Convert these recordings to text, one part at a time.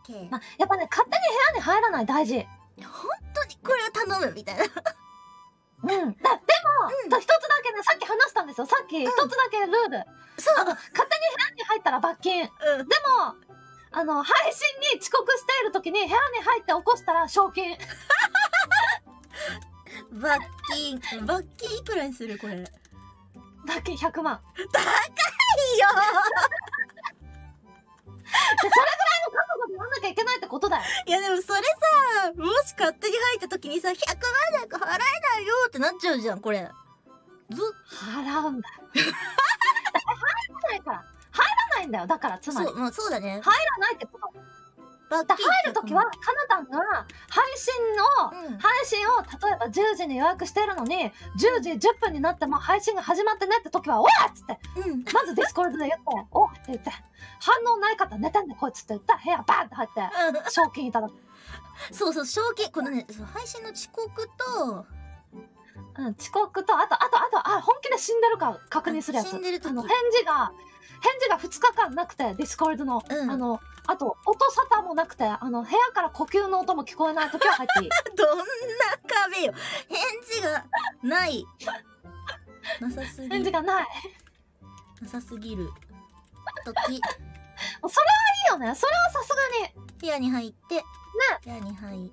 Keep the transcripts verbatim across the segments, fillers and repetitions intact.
ケー。 まあ、やっぱね、勝手に部屋に入らない大事。 本当にこれを頼むみたいな。 うん。だでも、一、つだけね、さっき話したんですよ。さっき、一つだけルール。 そう。 あの、勝手に部屋に入ったら罰金。 うん。 でも、あの、配信に遅刻している時に部屋に入って起こしたら賞金。 罰金。罰金いくらにするこれ。 罰金ひゃくまん。 高いよで、それぐらいの覚悟でやんなきゃいけないってことだよ。 いやでもそれさ、もし勝手に入った時にさ、ひゃくまんなんか払えないよってなっちゃうじゃん、これ。ず、 払うんだよ。入らないから。入らないんだよ。だから、つまり。 そう、まあそうだね。 入らないってこと。 罰だ入るときは、かなたんが配信の、 うん配信を例えばじゅうじに予約してるのに、じゅうじじゅっぷんになっても配信が始まってねってときは、おいっつって、 うん。 まずディスコードで言って、おいって言って、反応ない方寝てんねこいつって言ったら部屋バーンって入って、賞金いただく。 そうそう、賞金、このね、そう配信の遅刻と、 うん、遅刻と、あと、あと、あと、あ、本気で死んでるか確認するやつ。 死んでる時あの、返事が、返事がふつかかんなくて、ディスコードの、 うんあの、あと、音沙汰もなくて、あの、部屋から呼吸の音も聞こえないときは入っていい。 どんな壁よ。返事がない。なさすぎ返事がない。 なさすぎる。時、 それはいいよね。それはさすがに。 部屋に入って、部屋に入って、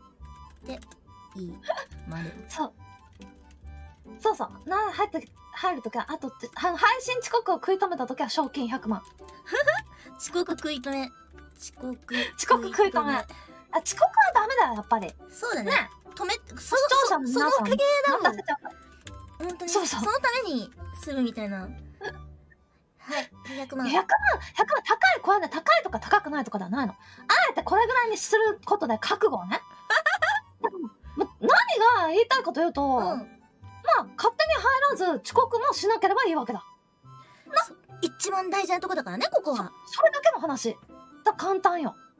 いい。丸。 そう。そうそう。な、入って、入るときは、あと、あの、配信遅刻を食い止めたときは賞金ひゃくまん。 遅刻食い止め。遅刻。 遅刻食い止め。あ、遅刻はダメだよ、やっぱり。 そうだね。 ね。 止め、そ視聴者の皆さんそのおかげだもん。 待たせちゃうから。 本当に。 そうそうそのためにするみたいな。はい。ひゃくまん。 ひゃくまん、ひゃくまん、高い、これね、高いとか高くないとかではないの。あえてこれぐらいにすることで覚悟をね。ま、何が言いたいかというと、 うん、 まあ、勝手に入らず遅刻もしなければいいわけだ。 一番大事なとこだからね、ここは。 それだけの話。だ簡単よ。